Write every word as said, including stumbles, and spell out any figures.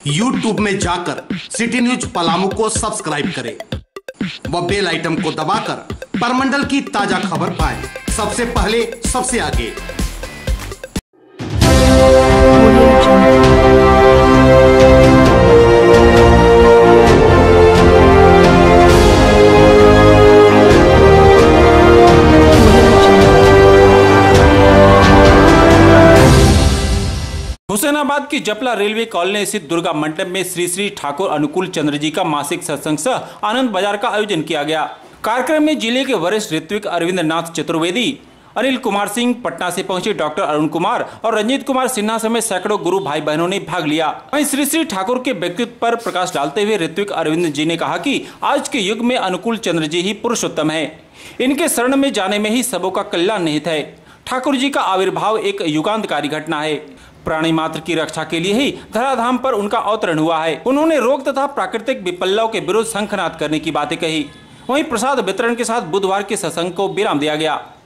YouTube में जाकर city news Palamu को सब्सक्राइब करें व बेल आइटम को दबाकर परमंडल की ताजा खबर पाएं सबसे पहले सबसे आगे। हुसैनाबाद की जपला रेलवे कॉलोनी स्थित दुर्गा मंडप में श्री श्री ठाकुर अनुकूल चंद्र जी का मासिक सत्संग सह आनंद बाजार का आयोजन किया गया। कार्यक्रम में जिले के वरिष्ठ ऋत्विक अरविंद नाथ चतुर्वेदी, अनिल कुमार सिंह, पटना से पहुंचे डॉक्टर अरुण कुमार और रंजीत कुमार सिन्हा समेत सैकड़ों गुरु भाई बहनों ने भाग लिया। वहीं श्री श्री ठाकुर के व्यक्तित्व पर प्रकाश डालते हुए ऋत्विक अरविंद जी ने कहा कि आज के युग में अनुकूल चंद्र जी ही पुरुषोत्तम है। इनके शरण में जाने में ही सबों का कल्याण निहित है। ठाकुर जी का आविर्भाव एक युगांतकारी घटना है। प्राणी मात्र की रक्षा के लिए ही धराधाम पर उनका अवतरण हुआ है। उन्होंने रोग तथा प्राकृतिक विपल्यों के विरुद्ध शंखनाद करने की बातें कही। वहीं प्रसाद वितरण के साथ बुधवार के सत्संग को विराम दिया गया।